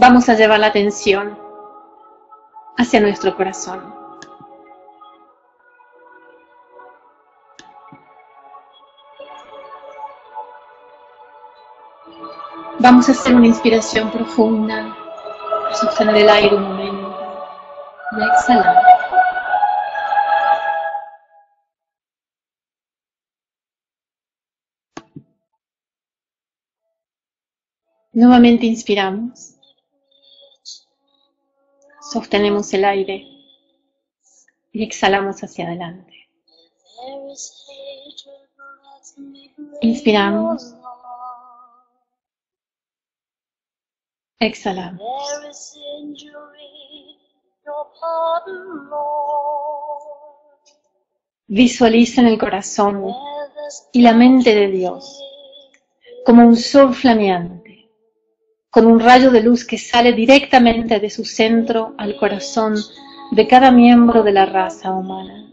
Vamos a llevar la atención hacia nuestro corazón. Vamos a hacer una inspiración profunda, sostener el aire un momento y exhalar. Nuevamente inspiramos, sostenemos el aire y exhalamos hacia adelante. Inspiramos, exhalamos. Visualicen el corazón y la mente de Dios como un sol flameante, con un rayo de luz que sale directamente de su centro al corazón de cada miembro de la raza humana.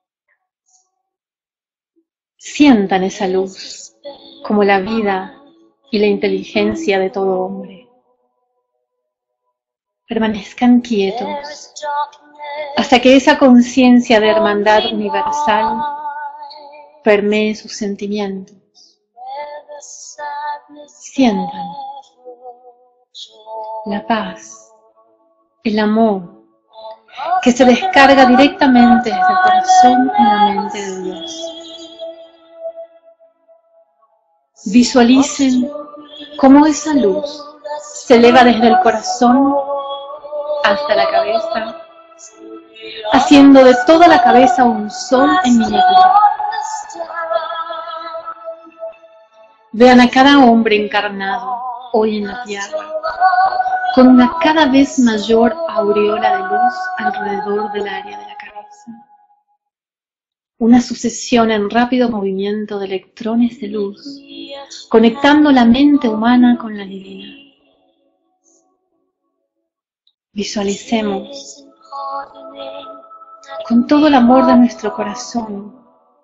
Sientan esa luz como la vida y la inteligencia de todo hombre. Permanezcan quietos hasta que esa conciencia de hermandad universal permee sus sentimientos. Sientan la paz, el amor, que se descarga directamente desde el corazón y la mente de Dios. Visualicen cómo esa luz se eleva desde el corazón hasta la cabeza, haciendo de toda la cabeza un sol en miniatura. Vean a cada hombre encarnado hoy en la tierra, con una cada vez mayor aureola de luz alrededor del área de la cabeza. Una sucesión en rápido movimiento de electrones de luz, conectando la mente humana con la divina. Visualicemos con todo el amor de nuestro corazón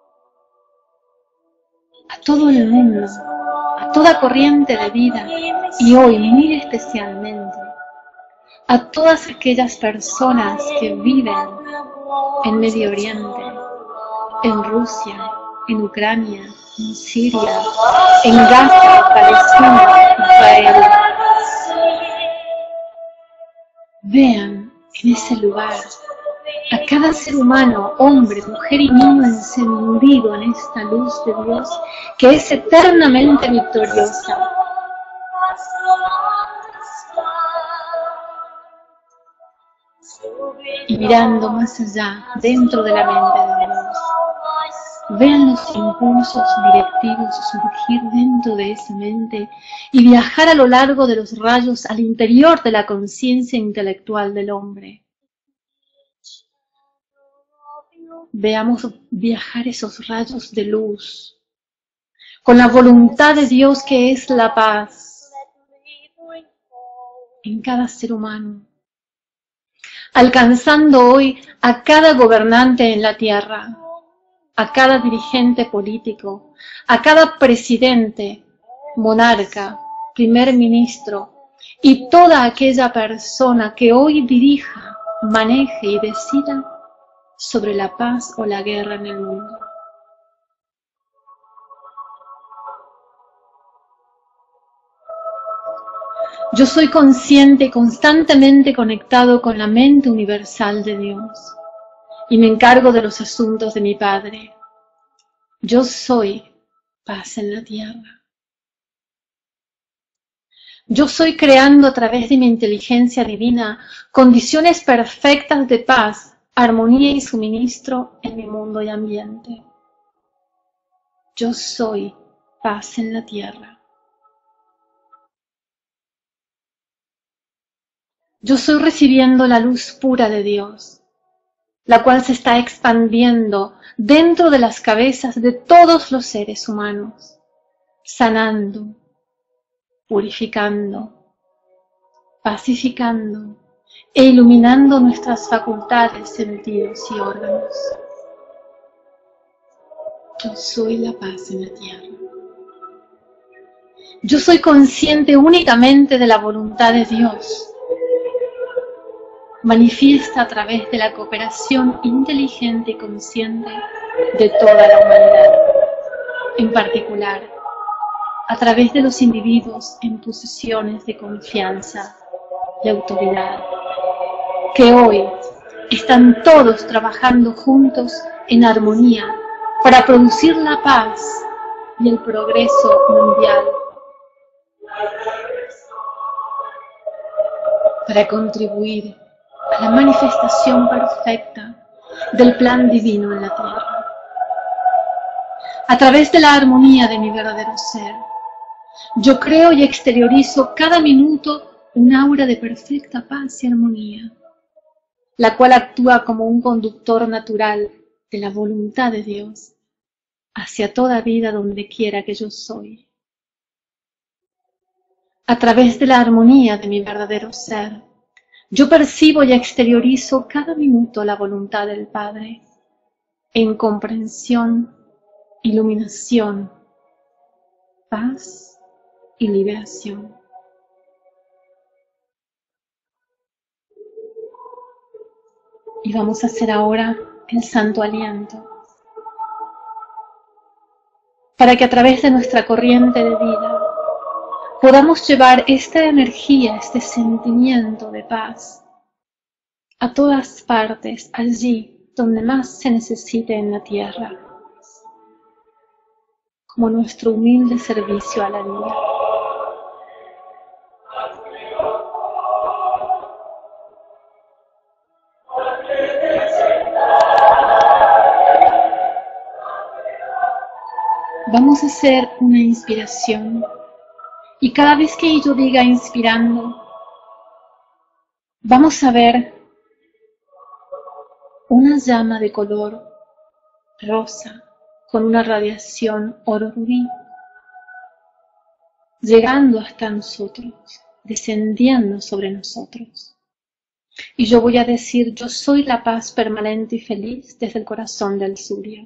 a todo el mundo, a toda corriente de vida y hoy muy especialmente a todas aquellas personas que viven en Medio Oriente, en Rusia, en Ucrania, en Siria, en Gaza, Palestina, Israel. Vean en ese lugar a cada ser humano, hombre, mujer y niño encendido en esta luz de Dios que es eternamente victoriosa. Y mirando más allá, dentro de la mente de Dios, vean los impulsos directivos surgir dentro de esa mente y viajar a lo largo de los rayos al interior de la conciencia intelectual del hombre. Veamos viajar esos rayos de luz con la voluntad de Dios que es la paz en cada ser humano, alcanzando hoy a cada gobernante en la tierra, a cada dirigente político, a cada presidente, monarca, primer ministro y toda aquella persona que hoy dirija, maneje y decida sobre la paz o la guerra en el mundo. Yo soy consciente y constantemente conectado con la mente universal de Dios y me encargo de los asuntos de mi Padre. Yo soy paz en la tierra. Yo soy creando a través de mi inteligencia divina condiciones perfectas de paz, armonía y suministro en mi mundo y ambiente. Yo soy paz en la tierra. Yo soy recibiendo la luz pura de Dios, la cual se está expandiendo dentro de las cabezas de todos los seres humanos, sanando, purificando, pacificando e iluminando nuestras facultades, sentidos y órganos. Yo soy la paz en la tierra. Yo soy consciente únicamente de la voluntad de Dios manifiesta a través de la cooperación inteligente y consciente de toda la humanidad, en particular a través de los individuos en posiciones de confianza y autoridad, que hoy están todos trabajando juntos en armonía para producir la paz y el progreso mundial, para contribuir a la manifestación perfecta del plan divino en la tierra. A través de la armonía de mi verdadero ser, yo creo y exteriorizo cada minuto un aura de perfecta paz y armonía, la cual actúa como un conductor natural de la voluntad de Dios hacia toda vida donde quiera que yo soy. A través de la armonía de mi verdadero ser, yo percibo y exteriorizo cada minuto la voluntad del Padre en comprensión, iluminación, paz y liberación. Y vamos a hacer ahora el santo aliento, para que a través de nuestra corriente de vida podamos llevar esta energía, este sentimiento de paz a todas partes, allí donde más se necesite en la tierra, como nuestro humilde servicio a la vida. Vamos a hacer una inspiración y cada vez que yo diga inspirando, vamos a ver una llama de color rosa con una radiación oro rubí, llegando hasta nosotros, descendiendo sobre nosotros. Y yo voy a decir, yo soy la paz permanente y feliz desde el corazón del Surya.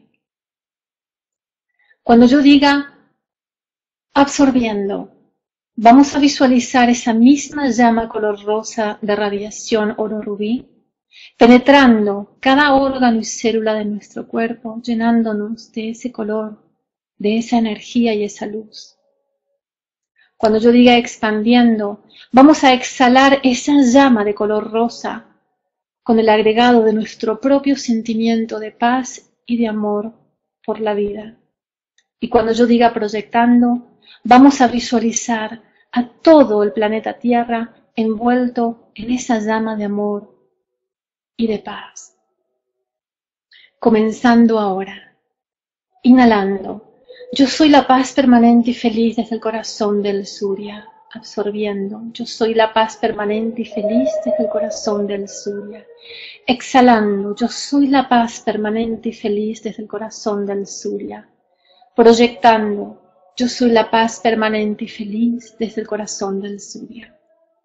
Cuando yo diga absorbiendo, vamos a visualizar esa misma llama color rosa de radiación oro rubí, penetrando cada órgano y célula de nuestro cuerpo, llenándonos de ese color, de esa energía y esa luz. Cuando yo diga expandiendo, vamos a exhalar esa llama de color rosa con el agregado de nuestro propio sentimiento de paz y de amor por la vida. Y cuando yo diga proyectando, vamos a visualizar a todo el planeta Tierra envuelto en esa llama de amor y de paz. Comenzando ahora, inhalando, yo soy la paz permanente y feliz desde el corazón del Surya. Absorbiendo, yo soy la paz permanente y feliz desde el corazón del Surya. Exhalando, yo soy la paz permanente y feliz desde el corazón del Surya. Proyectando, yo soy la paz permanente y feliz desde el corazón del Surya.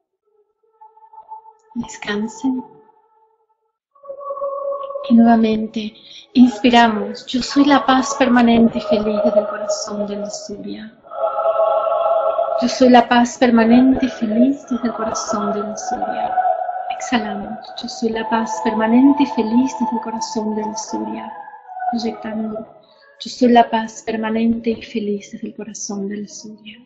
Descansen. Y nuevamente, inspiramos, yo soy la paz permanente y feliz desde el corazón del Surya. Yo soy la paz permanente y feliz desde el corazón del Surya. Exhalamos, yo soy la paz permanente y feliz desde el corazón del Surya. Proyectando, yo soy la paz permanente y feliz desde el corazón del Surya.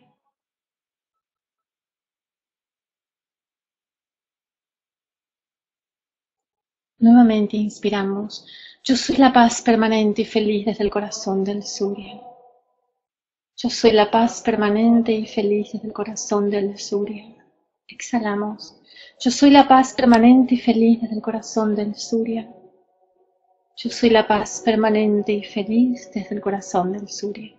Nuevamente inspiramos, yo soy la paz permanente y feliz desde el corazón del Surya. Yo soy la paz permanente y feliz desde el corazón del Surya. Exhalamos, yo soy la paz permanente y feliz desde el corazón del Surya. Yo soy la paz permanente y feliz desde el corazón del Surya.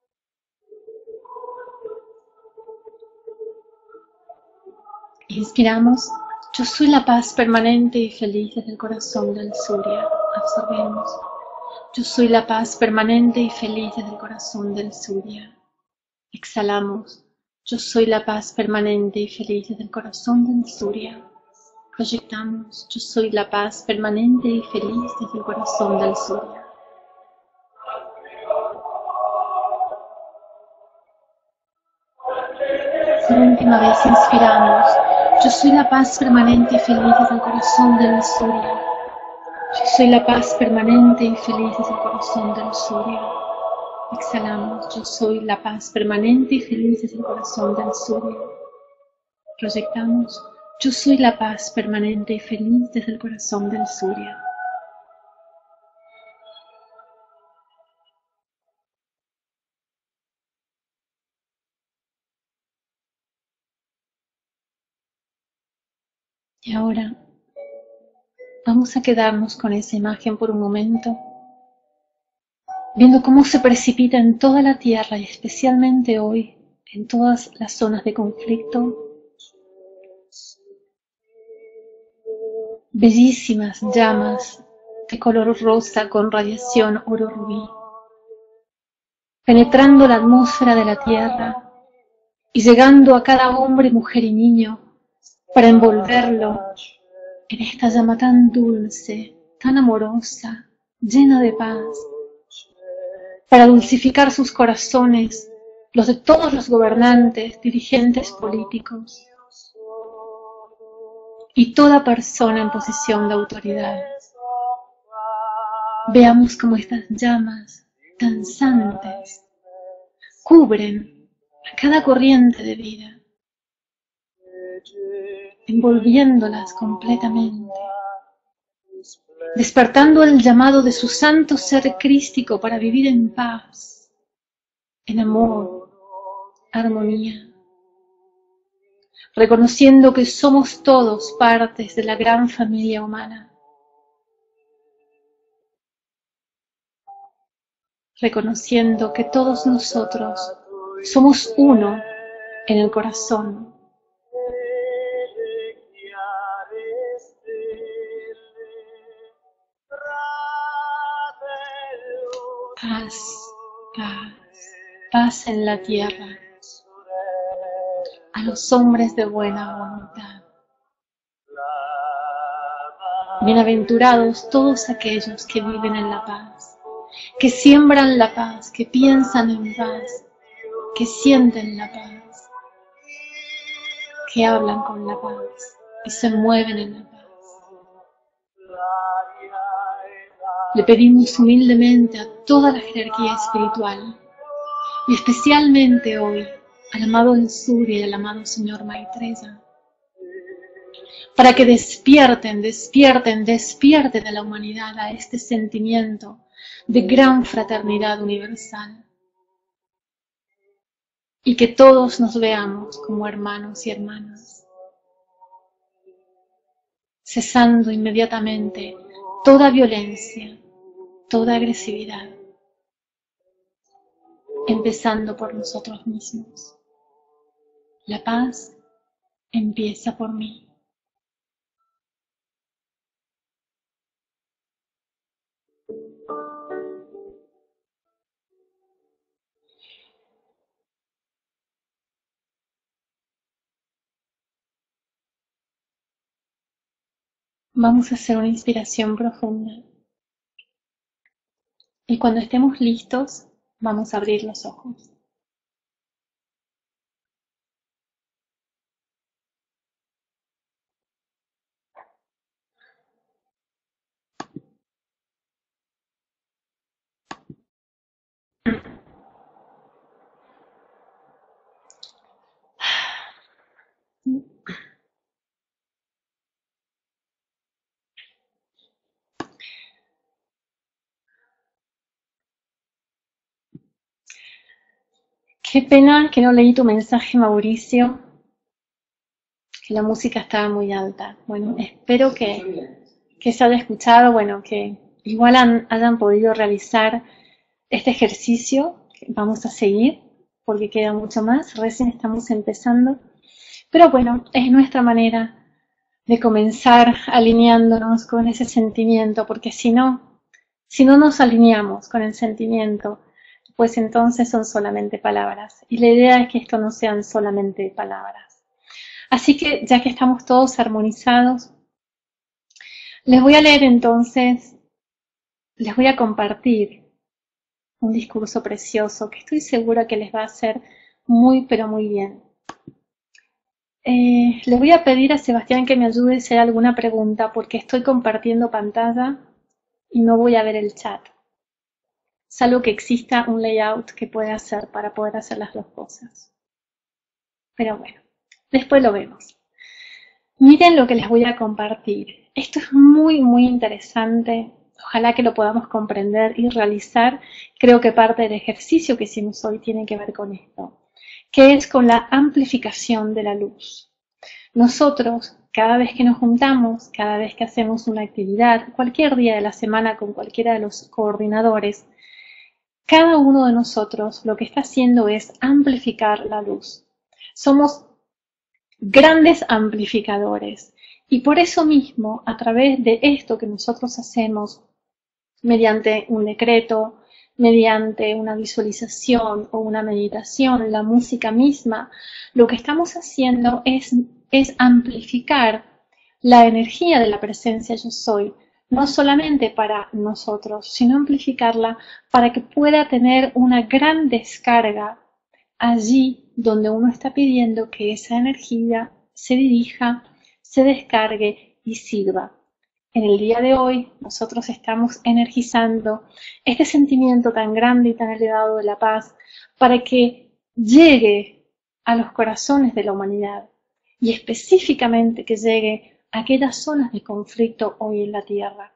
Inspiramos, yo soy la paz permanente y feliz desde el corazón del Surya. Absorbemos, yo soy la paz permanente y feliz desde el corazón del Surya. Exhalamos, yo soy la paz permanente y feliz desde el corazón del Surya. Proyectamos, yo soy la paz permanente y feliz desde el corazón del Surya. Por última vez inspiramos, Yo soy la paz permanente y feliz desde el corazón del Surya. Yo soy la paz permanente y feliz desde el corazón del Surya. Exhalamos. Yo soy la paz permanente y feliz desde el corazón del Surya. Proyectamos. Yo soy la paz permanente y feliz desde el corazón del Surya. Y ahora vamos a quedarnos con esa imagen por un momento, viendo cómo se precipita en toda la tierra y especialmente hoy en todas las zonas de conflicto bellísimas llamas de color rosa con radiación oro rubí, penetrando la atmósfera de la tierra y llegando a cada hombre, mujer y niño para envolverlo en esta llama tan dulce, tan amorosa, llena de paz, para dulcificar sus corazones, los de todos los gobernantes, dirigentes políticos y toda persona en posición de autoridad. Veamos cómo estas llamas danzantes cubren a cada corriente de vida, envolviéndolas completamente, despertando el llamado de su santo ser crístico para vivir en paz, en amor, armonía, reconociendo que somos todos partes de la gran familia humana, reconociendo que todos nosotros somos uno en el corazón. Paz, paz, paz en la tierra, a los hombres de buena voluntad. Bienaventurados todos aquellos que viven en la paz, que siembran la paz, que piensan en paz, que sienten la paz, que hablan con la paz y se mueven en la paz. Le pedimos humildemente a toda la jerarquía espiritual, y especialmente hoy al amado del Surya y al amado Señor Maitreya, para que despierten a la humanidad a este sentimiento de gran fraternidad universal, y que todos nos veamos como hermanos y hermanas, cesando inmediatamente toda violencia, toda agresividad, empezando por nosotros mismos. La paz empieza por mí. Vamos a hacer una inspiración profunda. Y cuando estemos listos, vamos a abrir los ojos. Qué pena que no leí tu mensaje, Mauricio, que la música estaba muy alta. Bueno, espero que se haya escuchado, bueno, que igual hayan podido realizar este ejercicio que vamos a seguir, porque queda mucho más, recién estamos empezando. Pero bueno, es nuestra manera de comenzar alineándonos con ese sentimiento, porque si no nos alineamos con el sentimiento, pues entonces son solamente palabras. Y la idea es que esto no sean solamente palabras. Así que ya que estamos todos armonizados, les voy a leer entonces, les voy a compartir un discurso precioso que estoy segura que les va a hacer muy pero muy bien. Le voy a pedir a Sebastián que me ayude si hay alguna pregunta, porque estoy compartiendo pantalla y no voy a ver el chat. Salvo que exista un layout que pueda hacer para poder hacer las dos cosas. Pero bueno, después lo vemos. Miren lo que les voy a compartir. Esto es muy, muy interesante. Ojalá que lo podamos comprender y realizar. Creo que parte del ejercicio que hicimos hoy tiene que ver con esto, que es con la amplificación de la luz. Nosotros, cada vez que nos juntamos, cada vez que hacemos una actividad, cualquier día de la semana con cualquiera de los coordinadores, cada uno de nosotros lo que está haciendo es amplificar la luz. Somos grandes amplificadores y por eso mismo, a través de esto que nosotros hacemos, mediante un decreto, mediante una visualización o una meditación, la música misma, lo que estamos haciendo es amplificar la energía de la presencia yo soy, no solamente para nosotros, sino amplificarla para que pueda tener una gran descarga allí donde uno está pidiendo que esa energía se dirija, se descargue y sirva. En el día de hoy nosotros estamos energizando este sentimiento tan grande y tan elevado de la paz para que llegue a los corazones de la humanidad y específicamente que llegue a aquellas zonas de conflicto hoy en la Tierra.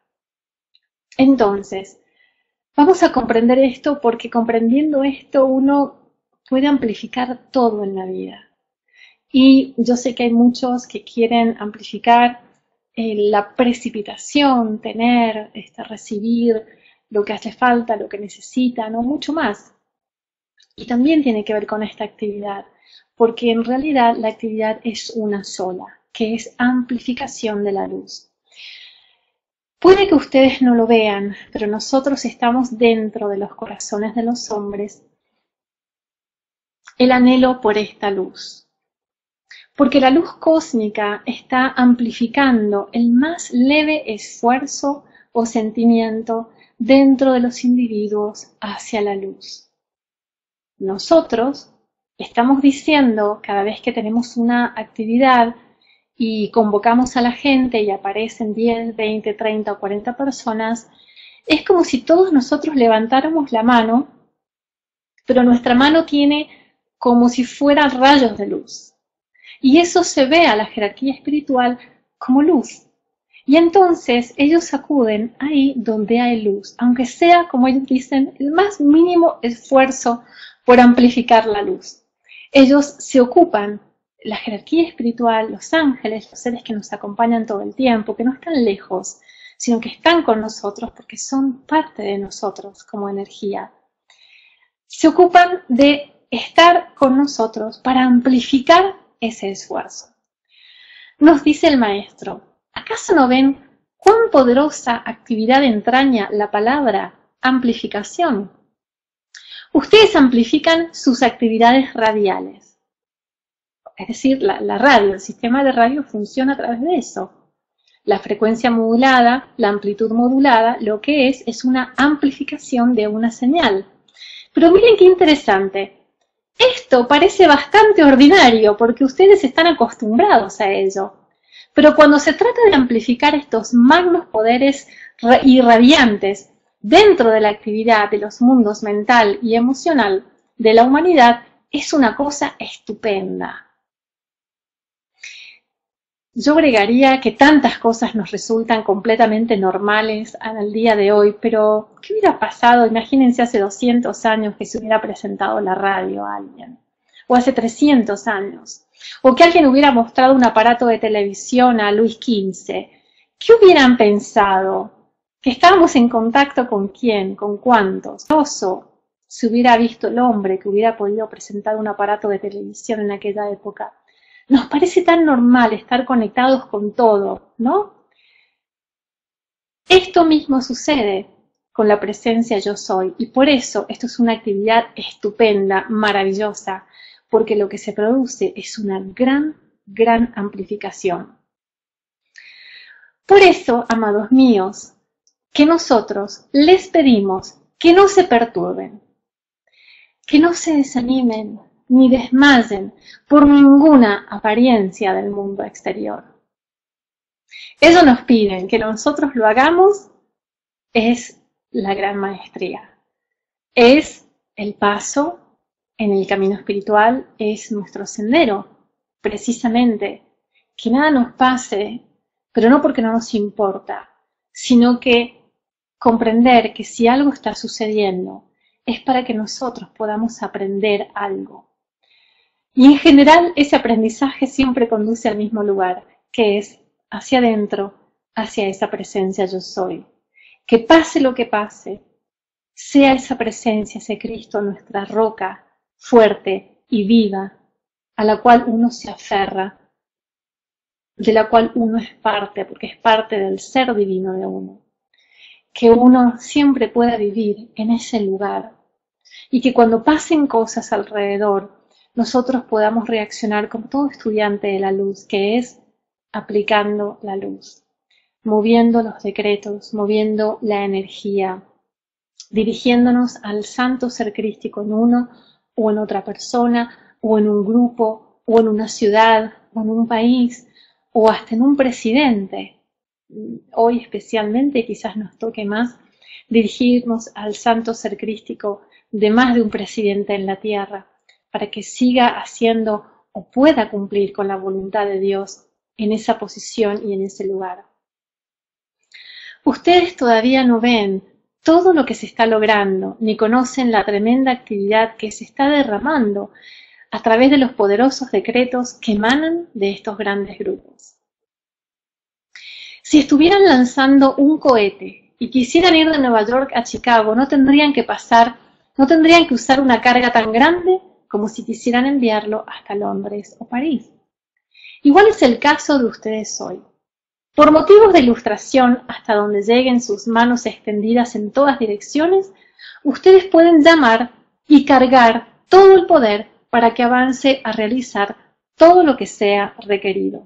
Entonces, vamos a comprender esto porque comprendiendo esto uno puede amplificar todo en la vida. Y yo sé que hay muchos que quieren amplificar la precipitación, tener, recibir lo que hace falta, lo que necesitan, o mucho más. Y también tiene que ver con esta actividad, porque en realidad la actividad es una sola, que es amplificación de la luz. Puede que ustedes no lo vean, pero nosotros estamos dentro de los corazones de los hombres, el anhelo por esta luz. Porque la luz cósmica está amplificando el más leve esfuerzo o sentimiento dentro de los individuos hacia la luz. Nosotros estamos diciendo cada vez que tenemos una actividad y convocamos a la gente y aparecen 10, 20, 30 o 40 personas, es como si todos nosotros levantáramos la mano, pero nuestra mano tiene como si fueran rayos de luz. Y eso se ve a la jerarquía espiritual como luz. Y entonces ellos acuden ahí donde hay luz, aunque sea, como ellos dicen, el más mínimo esfuerzo por amplificar la luz. Ellos se ocupan, la jerarquía espiritual, los ángeles, los seres que nos acompañan todo el tiempo, que no están lejos, sino que están con nosotros porque son parte de nosotros como energía. Se ocupan de estar con nosotros para amplificar ese esfuerzo. Nos dice el maestro, ¿acaso no ven cuán poderosa actividad entraña la palabra amplificación? Ustedes amplifican sus actividades radiales. Es decir, la radio, el sistema de radio funciona a través de eso. La frecuencia modulada, la amplitud modulada, lo que es una amplificación de una señal. Pero miren qué interesante. Esto parece bastante ordinario porque ustedes están acostumbrados a ello. Pero cuando se trata de amplificar estos magnos poderes irradiantes dentro de la actividad de los mundos mental y emocional de la humanidad, es una cosa estupenda. Yo agregaría que tantas cosas nos resultan completamente normales al día de hoy, pero ¿qué hubiera pasado? Imagínense hace 200 años que se hubiera presentado la radio a alguien, o hace 300 años, o que alguien hubiera mostrado un aparato de televisión a Luis XV. ¿Qué hubieran pensado? ¿Que estábamos en contacto con quién? ¿Con cuántos? Si hubiera visto el hombre que hubiera podido presentar un aparato de televisión en aquella época. Nos parece tan normal estar conectados con todo, ¿no? Esto mismo sucede con la presencia yo soy y por eso esto es una actividad estupenda, maravillosa, porque lo que se produce es una gran amplificación. Por eso, amados míos, que nosotros les pedimos que no se perturben, que no se desanimen, ni desmayen por ninguna apariencia del mundo exterior. Ellos nos piden que nosotros lo hagamos, es la gran maestría. Es el paso en el camino espiritual, es nuestro sendero, precisamente. Que nada nos pase, pero no porque no nos importa, sino que comprender que si algo está sucediendo es para que nosotros podamos aprender algo. Y en general ese aprendizaje siempre conduce al mismo lugar, que es hacia adentro, hacia esa presencia yo soy. Que pase lo que pase, sea esa presencia, ese Cristo, nuestra roca fuerte y viva, a la cual uno se aferra, de la cual uno es parte, porque es parte del ser divino de uno. Que uno siempre pueda vivir en ese lugar y que cuando pasen cosas alrededor, nosotros podamos reaccionar como todo estudiante de la luz, que es aplicando la luz, moviendo los decretos, moviendo la energía, dirigiéndonos al santo ser crístico en uno o en otra persona, o en un grupo, o en una ciudad, o en un país, o hasta en un presidente. Hoy especialmente quizás nos toque más dirigirnos al santo ser crístico de más de un presidente en la tierra, para que siga haciendo o pueda cumplir con la voluntad de Dios en esa posición y en ese lugar. Ustedes todavía no ven todo lo que se está logrando, ni conocen la tremenda actividad que se está derramando a través de los poderosos decretos que emanan de estos grandes grupos. Si estuvieran lanzando un cohete y quisieran ir de Nueva York a Chicago, no tendrían que usar una carga tan grande como si quisieran enviarlo hasta Londres o París. Igual es el caso de ustedes hoy. Por motivos de ilustración, hasta donde lleguen sus manos extendidas en todas direcciones, ustedes pueden llamar y cargar todo el poder para que avance a realizar todo lo que sea requerido.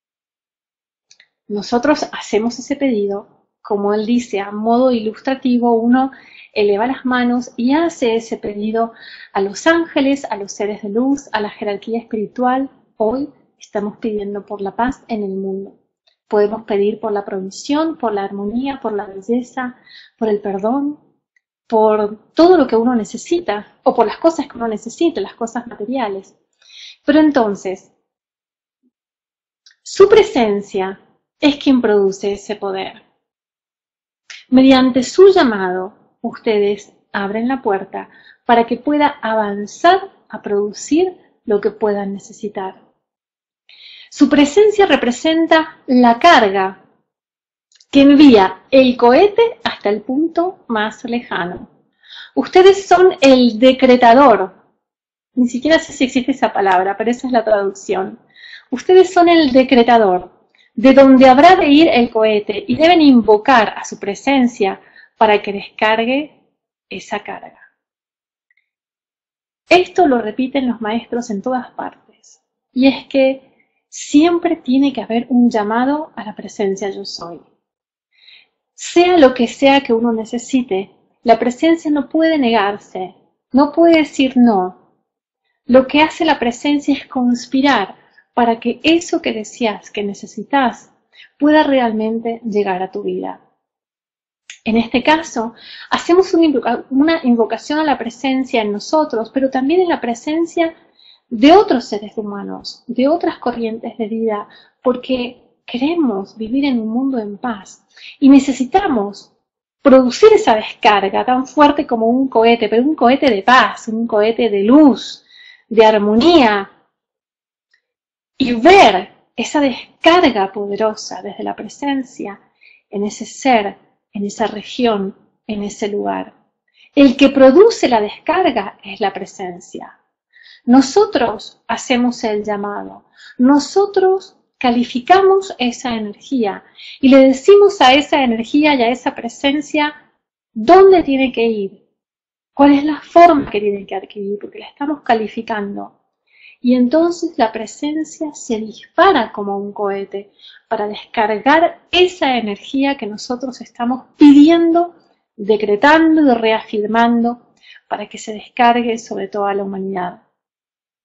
Nosotros hacemos ese pedido, como él dice, a modo ilustrativo, uno eleva las manos y hace ese pedido a los ángeles, a los seres de luz, a la jerarquía espiritual. Hoy estamos pidiendo por la paz en el mundo. Podemos pedir por la provisión, por la armonía, por la belleza, por el perdón, por todo lo que uno necesita, o por las cosas que uno necesita, las cosas materiales. Pero entonces, su presencia es quien produce ese poder. Mediante su llamado, ustedes abren la puerta para que pueda avanzar a producir lo que puedan necesitar. Su presencia representa la carga que envía el cohete hasta el punto más lejano. Ustedes son el decretador. Ni siquiera sé si existe esa palabra, pero esa es la traducción. Ustedes son el decretador, de donde habrá de ir el cohete, y deben invocar a su presencia para que descargue esa carga. Esto lo repiten los maestros en todas partes, y es que siempre tiene que haber un llamado a la presencia yo soy. Sea lo que sea que uno necesite, la presencia no puede negarse, no puede decir no. Lo que hace la presencia es conspirar para que eso que deseas, que necesitas, pueda realmente llegar a tu vida. En este caso, hacemos una invocación a la presencia en nosotros, pero también en la presencia de otros seres humanos, de otras corrientes de vida, porque queremos vivir en un mundo en paz y necesitamos producir esa descarga tan fuerte como un cohete, pero un cohete de paz, un cohete de luz, de armonía, y ver esa descarga poderosa desde la presencia en ese ser, en esa región, en ese lugar. El que produce la descarga es la presencia. Nosotros hacemos el llamado, nosotros calificamos esa energía y le decimos a esa energía y a esa presencia dónde tiene que ir, cuál es la forma que tiene que adquirir, porque la estamos calificando. Y entonces la presencia se dispara como un cohete para descargar esa energía que nosotros estamos pidiendo, decretando y reafirmando para que se descargue sobre toda la humanidad.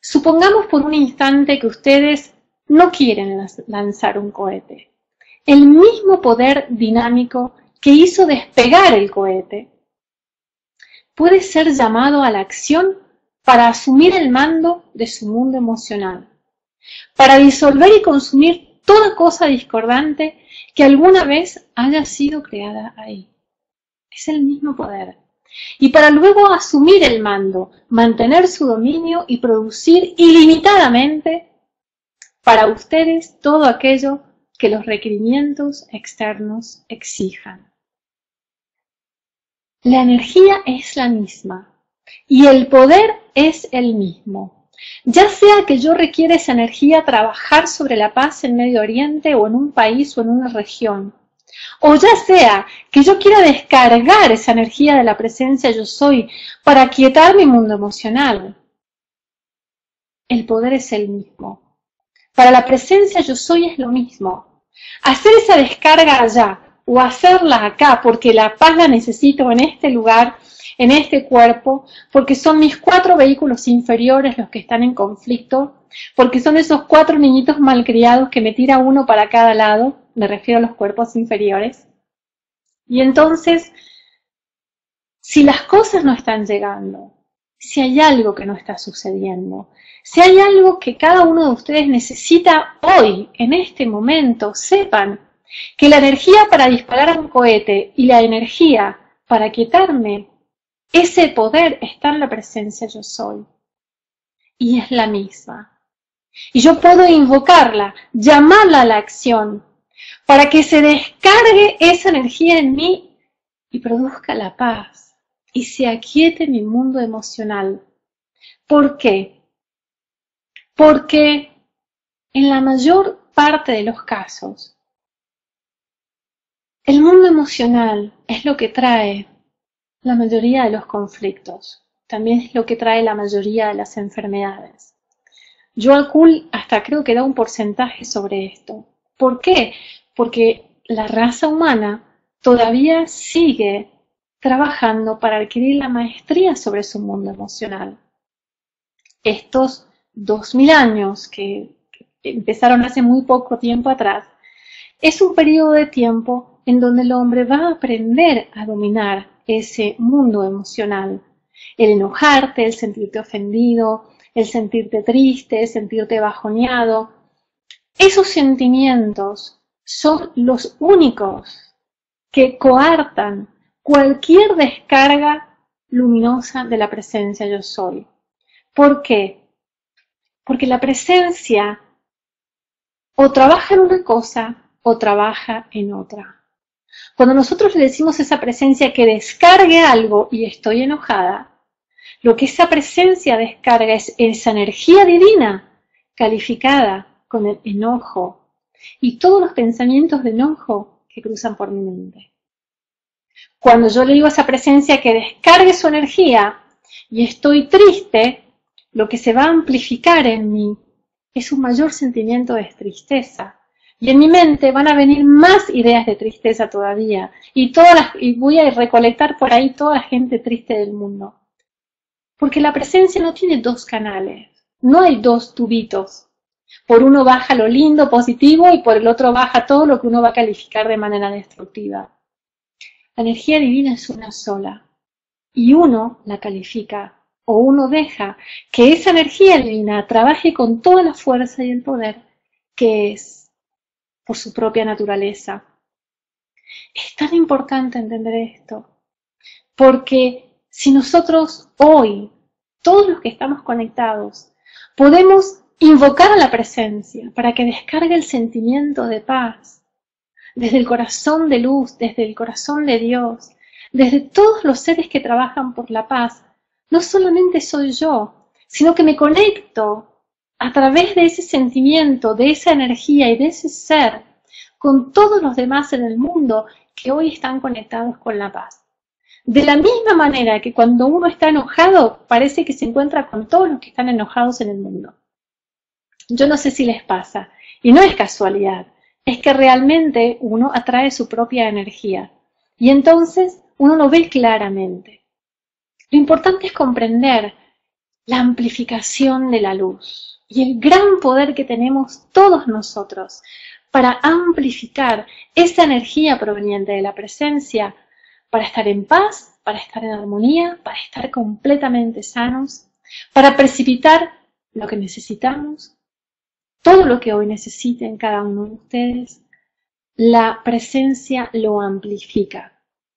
Supongamos por un instante que ustedes no quieren lanzar un cohete. El mismo poder dinámico que hizo despegar el cohete puede ser llamado a la acción para asumir el mando de su mundo emocional, para disolver y consumir toda cosa discordante que alguna vez haya sido creada ahí. Es el mismo poder. Y para luego asumir el mando, mantener su dominio y producir ilimitadamente para ustedes todo aquello que los requerimientos externos exijan. La energía es la misma y el poder es el mismo. Ya sea que yo requiera esa energía trabajar sobre la paz en Medio Oriente o en un país o en una región, o ya sea que yo quiera descargar esa energía de la presencia yo soy para aquietar mi mundo emocional, el poder es el mismo. Para la presencia yo soy es lo mismo. Hacer esa descarga allá o hacerla acá porque la paz la necesito en este lugar, en este cuerpo, porque son mis 4 vehículos inferiores los que están en conflicto, porque son esos 4 niñitos malcriados que me tira uno para cada lado, me refiero a los cuerpos inferiores. Y entonces, si las cosas no están llegando, si hay algo que no está sucediendo, si hay algo que cada uno de ustedes necesita hoy, en este momento, sepan que la energía para disparar un cohete y la energía para quietarme, ese poder está en la presencia yo soy. Y es la misma. Y yo puedo invocarla, llamarla a la acción, para que se descargue esa energía en mí y produzca la paz y se aquiete mi mundo emocional. ¿Por qué? Porque en la mayor parte de los casos, el mundo emocional es lo que trae la mayoría de los conflictos, también es lo que trae la mayoría de las enfermedades. Joel Kuhl hasta creo que da un porcentaje sobre esto. ¿Por qué? Porque la raza humana todavía sigue trabajando para adquirir la maestría sobre su mundo emocional. Estos 2000 años que empezaron hace muy poco tiempo atrás, es un periodo de tiempo en donde el hombre va a aprender a dominar ese mundo emocional. El enojarte, el sentirte ofendido, el sentirte triste, el sentirte bajoneado. Esos sentimientos son los únicos que coartan cualquier descarga luminosa de la presencia yo soy. ¿Por qué? Porque la presencia o trabaja en una cosa o trabaja en otra. Cuando nosotros le decimos a esa presencia que descargue algo y estoy enojada, lo que esa presencia descarga es esa energía divina calificada con el enojo y todos los pensamientos de enojo que cruzan por mi mente. Cuando yo le digo a esa presencia que descargue su energía y estoy triste, lo que se va a amplificar en mí es un mayor sentimiento de tristeza. Y en mi mente van a venir más ideas de tristeza todavía. Y voy a recolectar por ahí toda la gente triste del mundo. Porque la presencia no tiene 2 canales. No hay 2 tubitos. Por uno baja lo lindo, positivo, y por el otro baja todo lo que uno va a calificar de manera destructiva. La energía divina es una sola. Y uno la califica, o uno deja que esa energía divina trabaje con toda la fuerza y el poder que es por su propia naturaleza. Es tan importante entender esto, porque si nosotros hoy, todos los que estamos conectados, podemos invocar a la presencia para que descargue el sentimiento de paz, desde el corazón de luz, desde el corazón de Dios, desde todos los seres que trabajan por la paz, no solamente soy yo, sino que me conecto a través de ese sentimiento, de esa energía y de ese ser, con todos los demás en el mundo que hoy están conectados con la paz. De la misma manera que cuando uno está enojado, parece que se encuentra con todos los que están enojados en el mundo. Yo no sé si les pasa, y no es casualidad, es que realmente uno atrae su propia energía, y entonces uno lo ve claramente. Lo importante es comprender la amplificación de la luz y el gran poder que tenemos todos nosotros para amplificar esa energía proveniente de la presencia, para estar en paz, para estar en armonía, para estar completamente sanos, para precipitar lo que necesitamos, todo lo que hoy necesiten cada uno de ustedes. La presencia lo amplifica.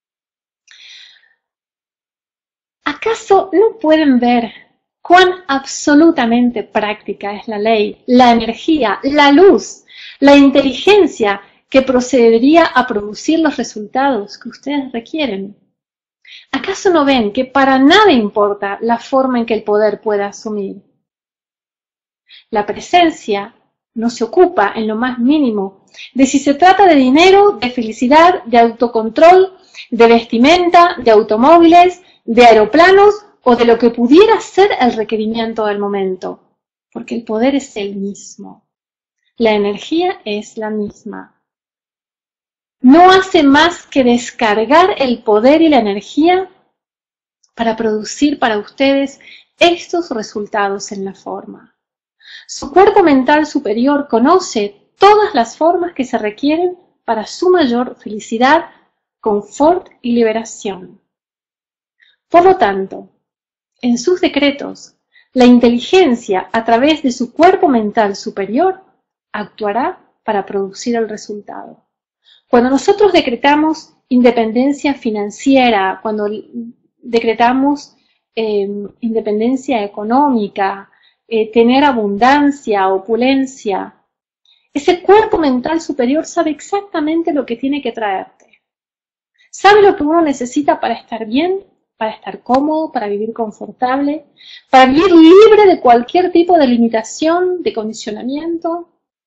¿Acaso no pueden ver cuán absolutamente práctica es la ley, la energía, la luz, la inteligencia que procedería a producir los resultados que ustedes requieren? ¿Acaso no ven que para nada importa la forma en que el poder pueda asumir? La presencia no se ocupa en lo más mínimo de si se trata de dinero, de felicidad, de autocontrol, de vestimenta, de automóviles, de aeroplanos o de lo que pudiera ser el requerimiento del momento, porque el poder es el mismo. La energía es la misma. No hace más que descargar el poder y la energía para producir para ustedes estos resultados en la forma. Su cuerpo mental superior conoce todas las formas que se requieren para su mayor felicidad, confort y liberación. Por lo tanto, en sus decretos, la inteligencia a través de su cuerpo mental superior actuará para producir el resultado. Cuando nosotros decretamos independencia financiera, cuando decretamos independencia económica, tener abundancia, opulencia, ese cuerpo mental superior sabe exactamente lo que tiene que traerte. Sabe lo que uno necesita para estar bien, para estar cómodo, para vivir confortable, para vivir libre de cualquier tipo de limitación, de condicionamiento.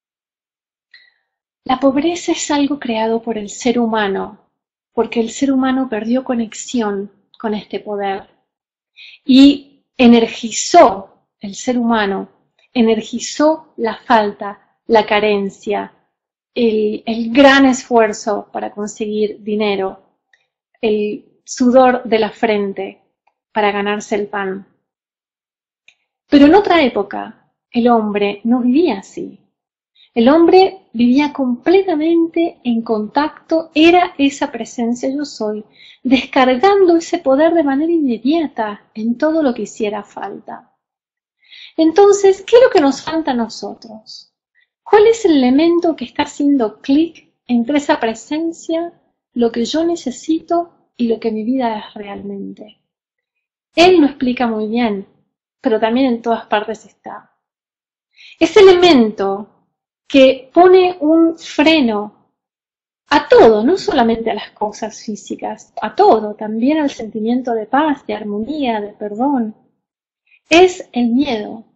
La pobreza es algo creado por el ser humano, porque el ser humano perdió conexión con este poder y energizó el ser humano, energizó la falta, la carencia, el gran esfuerzo para conseguir dinero, el sudor de la frente para ganarse el pan. Pero en otra época, el hombre no vivía así. El hombre vivía completamente en contacto, era esa presencia yo soy, descargando ese poder de manera inmediata en todo lo que hiciera falta. Entonces, ¿qué es lo que nos falta a nosotros? ¿Cuál es el elemento que está haciendo clic entre esa presencia, lo que yo necesito y lo que mi vida es realmente? Él lo explica muy bien, pero también en todas partes está. Ese elemento que pone un freno a todo, no solamente a las cosas físicas, a todo, también al sentimiento de paz, de armonía, de perdón, es el miedo,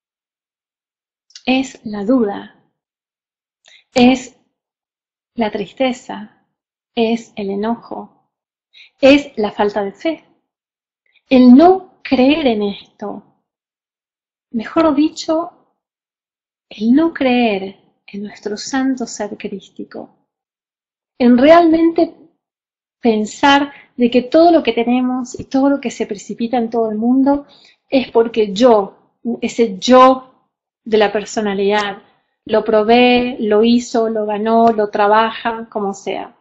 es la duda, es la tristeza, es el enojo, es la falta de fe, el no creer en esto, mejor dicho, el no creer en nuestro santo ser crístico, en realmente pensar de que todo lo que tenemos y todo lo que se precipita en todo el mundo es porque yo, ese yo de la personalidad, lo probé, lo hizo, lo ganó, lo trabaja, como sea.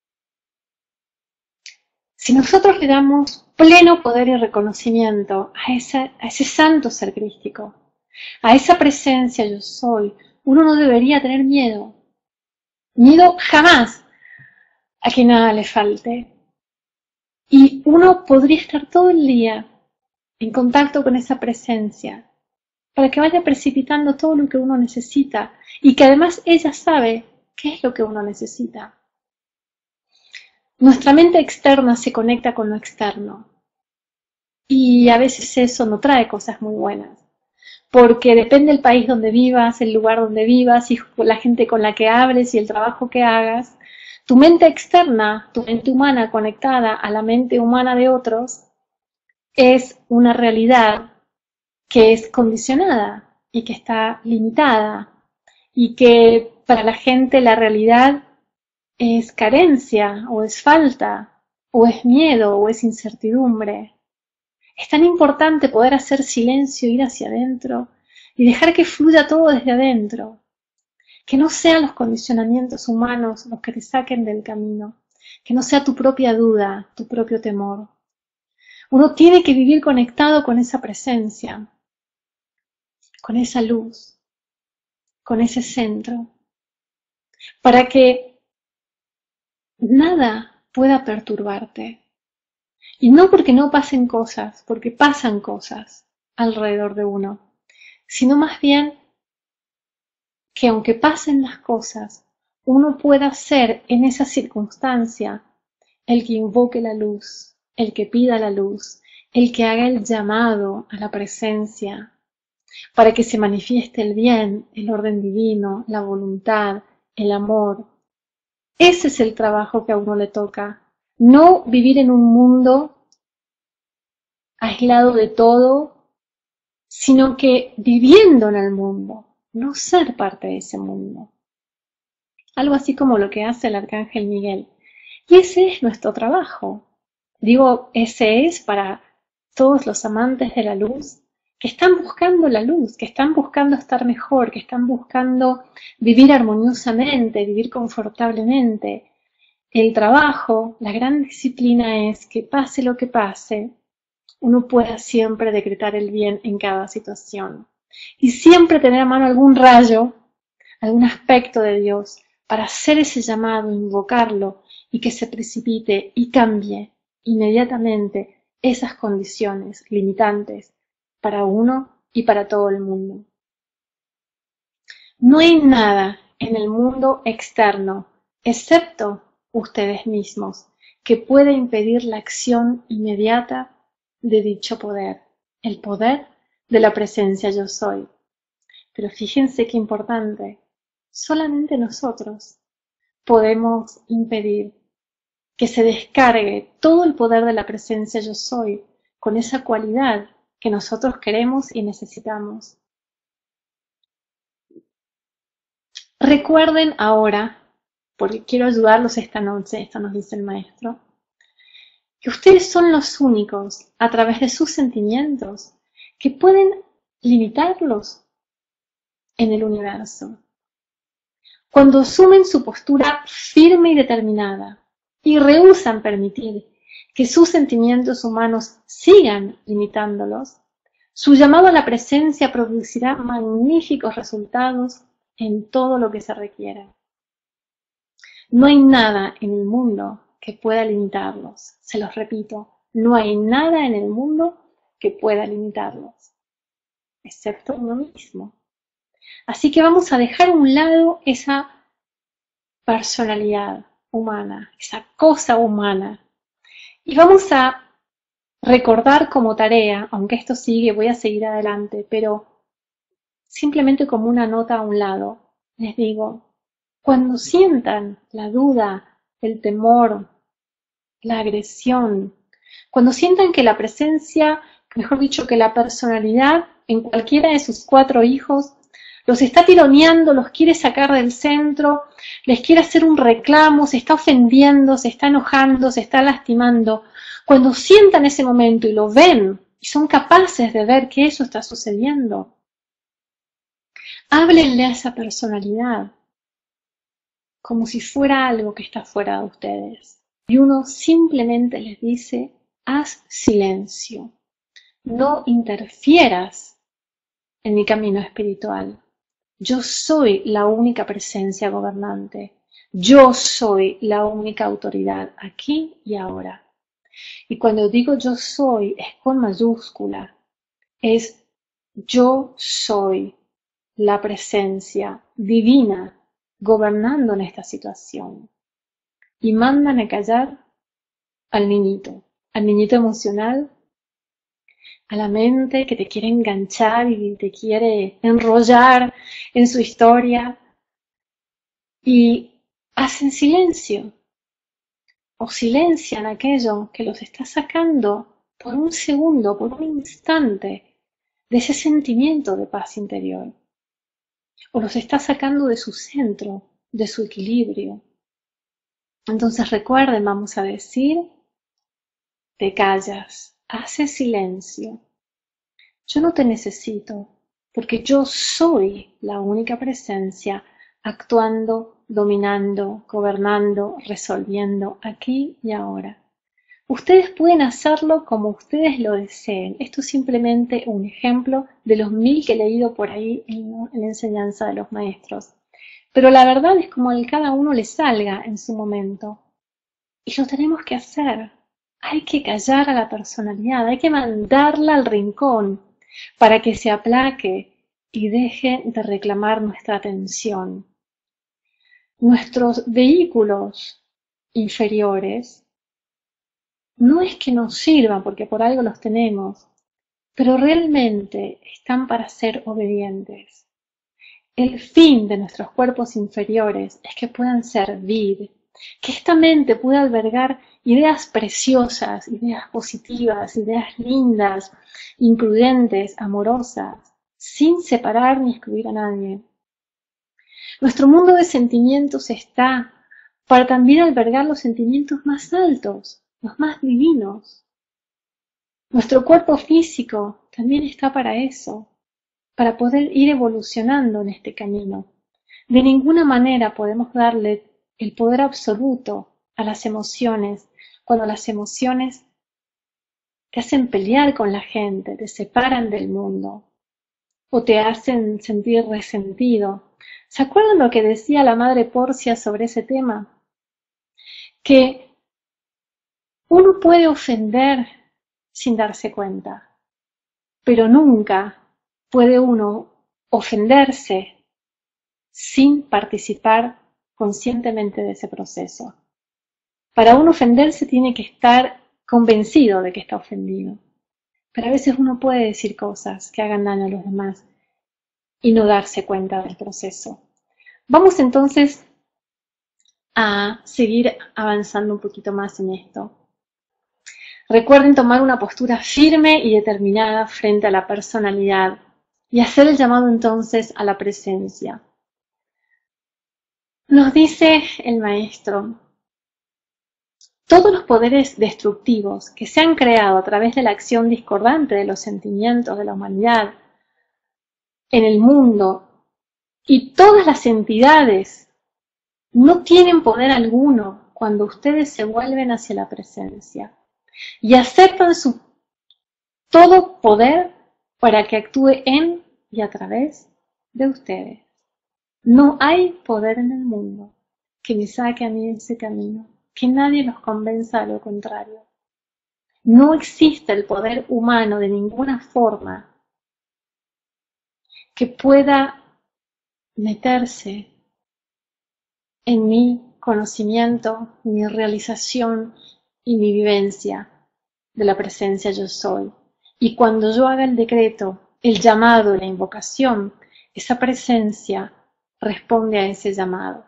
Si nosotros le damos pleno poder y reconocimiento a ese santo ser crístico, a esa presencia yo soy, uno no debería tener miedo. Miedo jamás a que nada le falte. Y uno podría estar todo el día en contacto con esa presencia para que vaya precipitando todo lo que uno necesita y que además ella sabe qué es lo que uno necesita. Nuestra mente externa se conecta con lo externo y a veces eso no trae cosas muy buenas, porque depende del país donde vivas, el lugar donde vivas, y la gente con la que hables y el trabajo que hagas. Tu mente externa, tu mente humana conectada a la mente humana de otros, es una realidad que es condicionada y que está limitada y que para la gente la realidad es carencia o es falta o es miedo o es incertidumbre. Es tan importante poder hacer silencio, ir hacia adentro y dejar que fluya todo desde adentro. Que no sean los condicionamientos humanos los que te saquen del camino. Que no sea tu propia duda, tu propio temor. Uno tiene que vivir conectado con esa presencia, con esa luz, con ese centro, para que nada pueda perturbarte. Y no porque no pasen cosas, porque pasan cosas alrededor de uno, sino más bien que aunque pasen las cosas, uno pueda ser en esa circunstancia el que invoque la luz, el que pida la luz, el que haga el llamado a la presencia, para que se manifieste el bien, el orden divino, la voluntad, el amor. Ese es el trabajo que a uno le toca. No vivir en un mundo aislado de todo, sino que viviendo en el mundo, no ser parte de ese mundo. Algo así como lo que hace el Arcángel Miguel. Y ese es nuestro trabajo. Digo, ese es para todos los amantes de la luz, que están buscando la luz, que están buscando estar mejor, que están buscando vivir armoniosamente, vivir confortablemente. El trabajo, la gran disciplina es que pase lo que pase, uno pueda siempre decretar el bien en cada situación. Y siempre tener a mano algún rayo, algún aspecto de Dios, para hacer ese llamado, invocarlo, y que se precipite y cambie inmediatamente esas condiciones limitantes para uno y para todo el mundo. No hay nada en el mundo externo, excepto ustedes mismos, que pueda impedir la acción inmediata de dicho poder, el poder de la presencia yo soy. Pero fíjense qué importante, solamente nosotros podemos impedir que se descargue todo el poder de la presencia yo soy con esa cualidad que nosotros queremos y necesitamos. Recuerden ahora, porque quiero ayudarlos esta noche, esto nos dice el maestro, que ustedes son los únicos, a través de sus sentimientos, que pueden limitarlos en el universo. Cuando asumen su postura firme y determinada y rehúsan permitir que sus sentimientos humanos sigan limitándolos, su llamado a la presencia producirá magníficos resultados en todo lo que se requiera. No hay nada en el mundo que pueda limitarlos. Se los repito, no hay nada en el mundo que pueda limitarlos, excepto uno mismo. Así que vamos a dejar a un lado esa personalidad humana, esa cosa humana, y vamos a recordar como tarea, aunque esto sigue, voy a seguir adelante, pero simplemente como una nota a un lado, les digo, cuando sientan la duda, el temor, la agresión, cuando sientan que la presencia, mejor dicho, que la personalidad en cualquiera de sus 4 hijos los está tironeando, los quiere sacar del centro, les quiere hacer un reclamo, se está ofendiendo, se está enojando, se está lastimando. Cuando sientan ese momento y lo ven, y son capaces de ver que eso está sucediendo, háblenle a esa personalidad como si fuera algo que está fuera de ustedes. Y uno simplemente les dice, haz silencio, no interfieras en mi camino espiritual. Yo soy la única presencia gobernante. Yo soy la única autoridad aquí y ahora. Y cuando digo yo soy, es con mayúscula. Es yo soy la presencia divina gobernando en esta situación. Y mandan a callar al niñito emocional, a la mente que te quiere enganchar y te quiere enrollar en su historia, y hacen silencio o silencian aquello que los está sacando por un segundo, por un instante, de ese sentimiento de paz interior, o los está sacando de su centro, de su equilibrio. Entonces recuerden, vamos a decir, te callas, hace silencio. Yo no te necesito, porque yo soy la única presencia actuando, dominando, gobernando, resolviendo aquí y ahora. Ustedes pueden hacerlo como ustedes lo deseen. Esto es simplemente un ejemplo de los 1000 que he leído por ahí en la enseñanza de los maestros. Pero la verdad es como a cada uno le salga en su momento. Y lo tenemos que hacer. Hay que callar a la personalidad, hay que mandarla al rincón para que se aplaque y deje de reclamar nuestra atención. Nuestros vehículos inferiores no es que nos sirvan porque por algo los tenemos, pero realmente están para ser obedientes. El fin de nuestros cuerpos inferiores es que puedan servir, que esta mente pueda albergar ideas preciosas, ideas positivas, ideas lindas, imprudentes, amorosas, sin separar ni excluir a nadie. Nuestro mundo de sentimientos está para también albergar los sentimientos más altos, los más divinos. Nuestro cuerpo físico también está para eso, para poder ir evolucionando en este camino. De ninguna manera podemos darle el poder absoluto a las emociones cuando las emociones te hacen pelear con la gente, te separan del mundo o te hacen sentir resentido. ¿Se acuerdan lo que decía la madre Porcia sobre ese tema? Que uno puede ofender sin darse cuenta, pero nunca puede uno ofenderse sin participar conscientemente de ese proceso. Para uno ofenderse tiene que estar convencido de que está ofendido. Pero a veces uno puede decir cosas que hagan daño a los demás y no darse cuenta del proceso. Vamos entonces a seguir avanzando un poquito más en esto. Recuerden tomar una postura firme y determinada frente a la personalidad y hacer el llamado entonces a la presencia. Nos dice el maestro, todos los poderes destructivos que se han creado a través de la acción discordante de los sentimientos de la humanidad en el mundo y todas las entidades no tienen poder alguno cuando ustedes se vuelven hacia la presencia y aceptan su todo poder para que actúe en y a través de ustedes. No hay poder en el mundo que me saque a mí de ese camino, que nadie los convenza de lo contrario. No existe el poder humano de ninguna forma que pueda meterse en mi conocimiento, mi realización y mi vivencia de la presencia yo soy. Y cuando yo haga el decreto, el llamado, la invocación, esa presencia responde a ese llamado.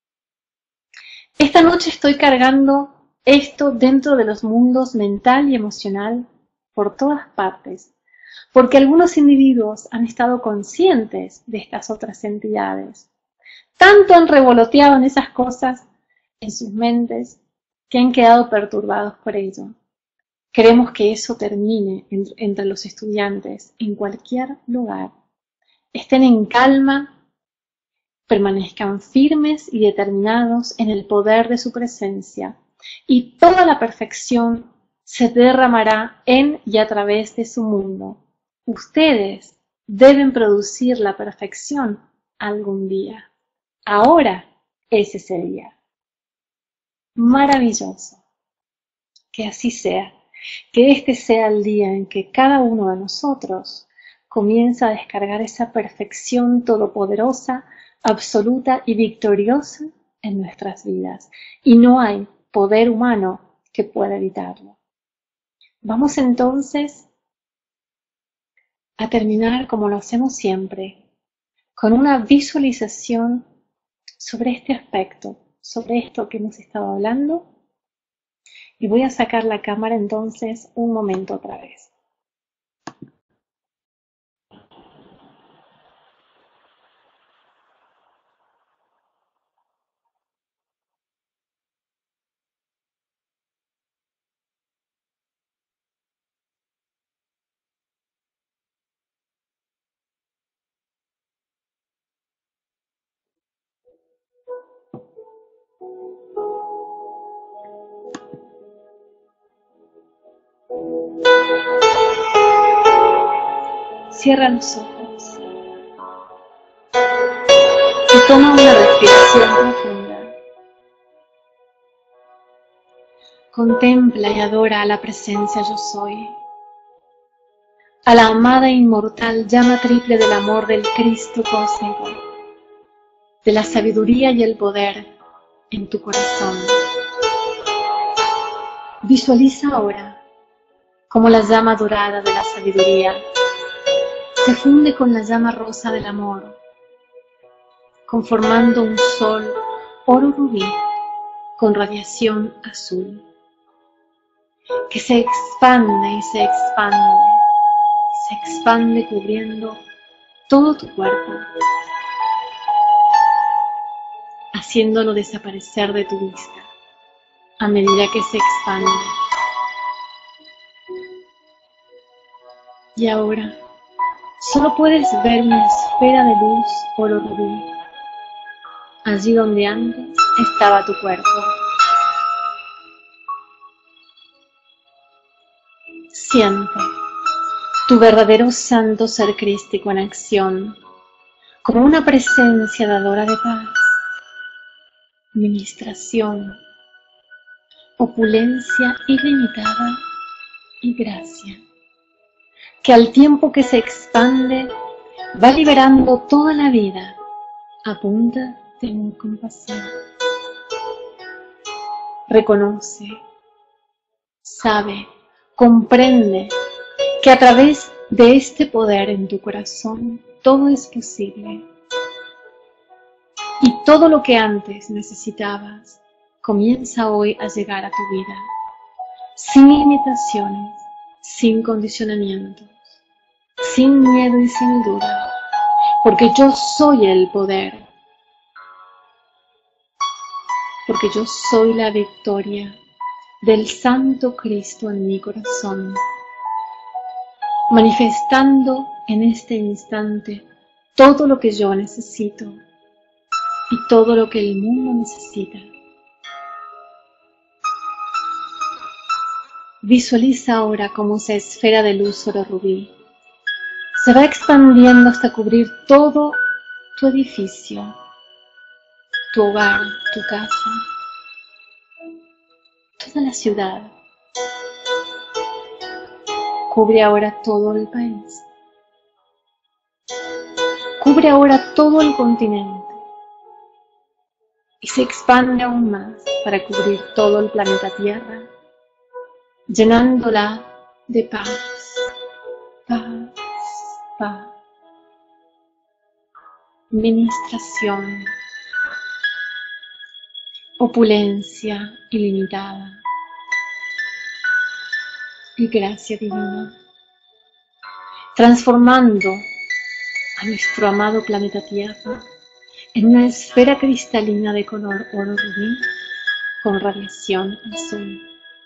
Esta noche estoy cargando esto dentro de los mundos mental y emocional por todas partes, porque algunos individuos han estado conscientes de estas otras entidades. Tanto han revoloteado en esas cosas en sus mentes que han quedado perturbados por ello. Queremos que eso termine entre los estudiantes en cualquier lugar. Estén en calma, permanezcan firmes y determinados en el poder de su presencia, y toda la perfección se derramará en y a través de su mundo. Ustedes deben producir la perfección algún día. Ahora es ese día. Maravilloso. Que así sea. Que este sea el día en que cada uno de nosotros comienza a descargar esa perfección todopoderosa, absoluta y victoriosa en nuestras vidas. Y no hay poder humano que pueda evitarlo. Vamos entonces a terminar como lo hacemos siempre, con una visualización sobre este aspecto, sobre esto que hemos estado hablando. Y voy a sacar la cámara entonces un momento otra vez. Cierra los ojos y toma una respiración profunda. Contempla y adora a la presencia Yo Soy, a la amada e inmortal llama triple del amor del Cristo cósmico, de la sabiduría y el poder en tu corazón. Visualiza ahora cómo la llama dorada de la sabiduría se funde con la llama rosa del amor, conformando un sol oro rubí con radiación azul, que se expande y se expande cubriendo todo tu cuerpo, haciéndolo desaparecer de tu vista a medida que se expande. Y ahora solo puedes ver una esfera de luz oro rubí, allí donde antes estaba tu cuerpo. Siente tu verdadero santo ser crístico en acción, como una presencia dadora de paz, ministración, opulencia ilimitada y gracia, que al tiempo que se expande va liberando toda la vida a punta de un compasión. Reconoce, sabe, comprende que a través de este poder en tu corazón todo es posible. Y todo lo que antes necesitabas comienza hoy a llegar a tu vida, sin limitaciones, sin condicionamientos, sin miedo y sin duda, porque yo soy el poder, porque yo soy la victoria del Santo Cristo en mi corazón, manifestando en este instante todo lo que yo necesito y todo lo que el mundo necesita. Visualiza ahora cómo esa esfera de luz oro rubí se va expandiendo hasta cubrir todo tu edificio, tu hogar, tu casa, toda la ciudad. Cubre ahora todo el país. Cubre ahora todo el continente. Y se expande aún más para cubrir todo el planeta Tierra, llenándola de paz, paz, paz. Ministración, opulencia ilimitada y gracia divina, transformando a nuestro amado planeta Tierra en una esfera cristalina de color oro rubí con radiación azul.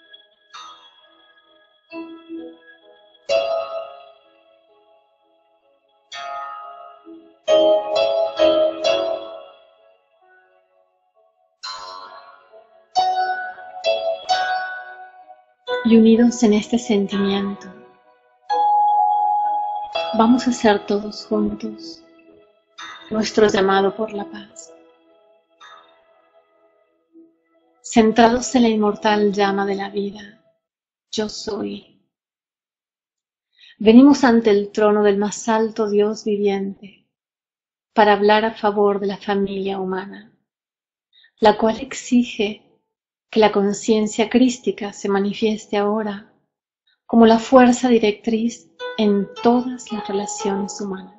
Y unidos en este sentimiento, vamos a hacer todos juntos nuestro llamado por la paz. Centrados en la inmortal llama de la vida, yo soy. Venimos ante el trono del más alto Dios viviente para hablar a favor de la familia humana, la cual exige que la conciencia crística se manifieste ahora como la fuerza directriz en todas las relaciones humanas.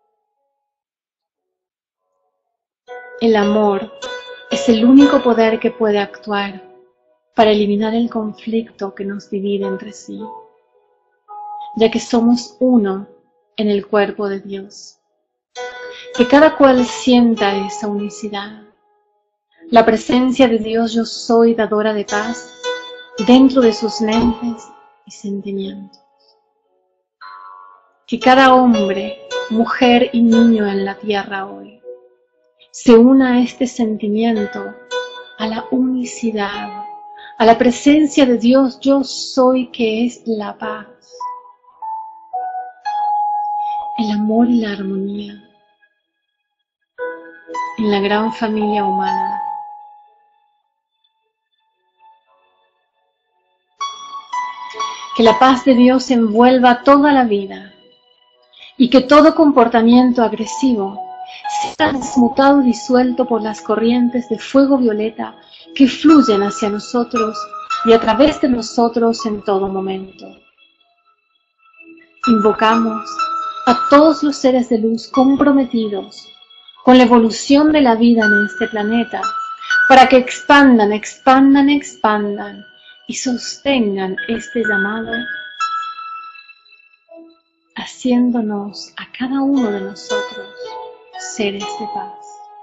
El amor es el único poder que puede actuar para eliminar el conflicto que nos divide entre sí, ya que somos uno en el cuerpo de Dios. Que cada cual sienta esa unicidad, la presencia de Dios Yo Soy dadora de paz dentro de sus mentes y sentimientos. Que cada hombre, mujer y niño en la tierra hoy se una a este sentimiento a la unicidad, a la presencia de Dios yo soy, que es la paz, el amor y la armonía en la gran familia humana. Que la paz de Dios envuelva toda la vida y que todo comportamiento agresivo sea transmutado y disuelto por las corrientes de fuego violeta que fluyen hacia nosotros y a través de nosotros en todo momento. Invocamos a todos los seres de luz comprometidos con la evolución de la vida en este planeta para que expandan, expandan, expandan y sostengan este llamado, haciéndonos a cada uno de nosotros seres de paz.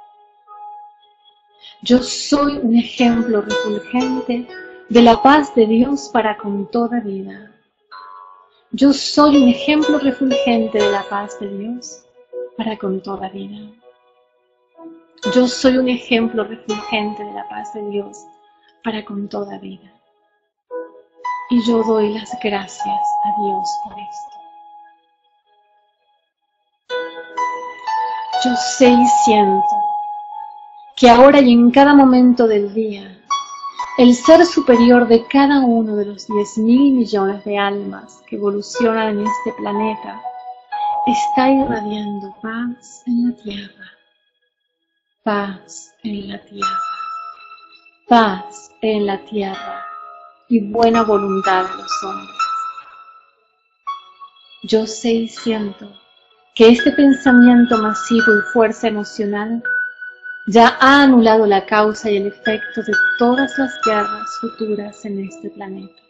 Yo soy un ejemplo refulgente de la paz de Dios para con toda vida. Yo soy un ejemplo refulgente de la paz de Dios para con toda vida. Yo soy un ejemplo refulgente de la paz de Dios para con toda vida. Y yo doy las gracias a Dios por esto. Yo sé y siento que ahora y en cada momento del día, el ser superior de cada uno de los 10.000 millones de almas que evolucionan en este planeta está irradiando paz en la Tierra, paz en la Tierra, paz en la Tierra y buena voluntad a los hombres. Yo sé y siento que este pensamiento masivo y fuerza emocional ya ha anulado la causa y el efecto de todas las guerras futuras en este planeta.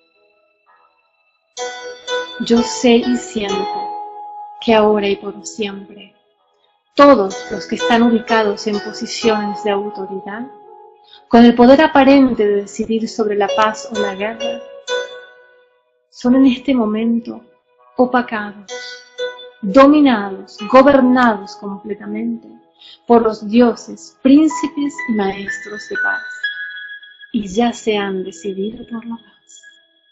Yo sé y siento que ahora y por siempre, todos los que están ubicados en posiciones de autoridad, con el poder aparente de decidir sobre la paz o la guerra, son en este momento opacados, dominados, gobernados completamente por los dioses, príncipes y maestros de paz, y ya se han decidido por la paz.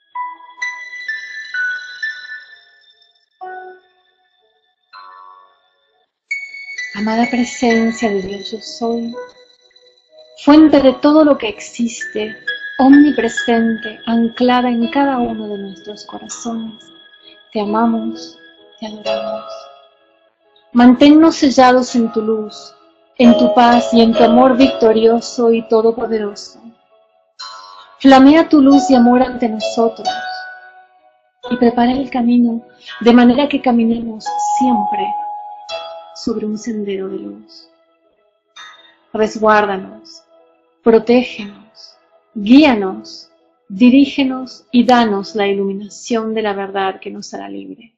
Amada presencia de Dios, yo soy, fuente de todo lo que existe, omnipresente, anclada en cada uno de nuestros corazones. Te amamos, te adoramos. Manténnos sellados en tu luz, en tu paz y en tu amor victorioso y todopoderoso. Flamea tu luz y amor ante nosotros y prepara el camino de manera que caminemos siempre sobre un sendero de luz. Resguárdanos, protégenos, guíanos, dirígenos y danos la iluminación de la verdad que nos hará libres.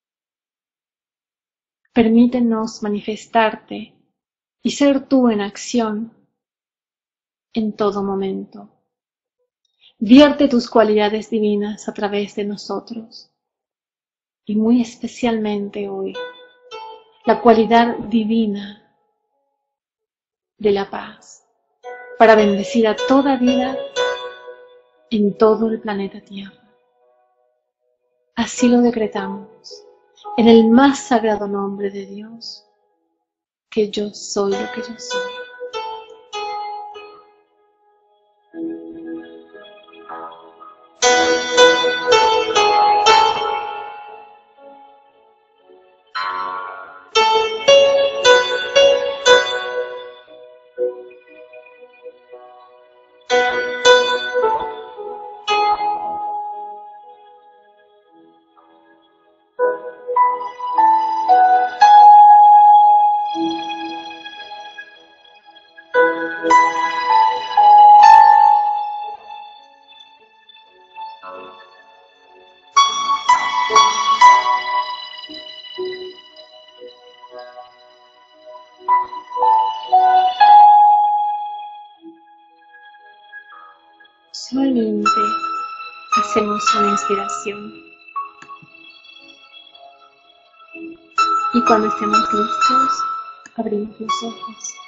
Permítenos manifestarte y ser tú en acción en todo momento. Vierte tus cualidades divinas a través de nosotros y muy especialmente hoy, la cualidad divina de la paz para bendecir a toda vida en todo el planeta Tierra. Así lo decretamos en el más sagrado nombre de Dios, que yo soy lo que yo soy. Suavemente hacemos una inspiración y cuando estemos listos abrimos los ojos.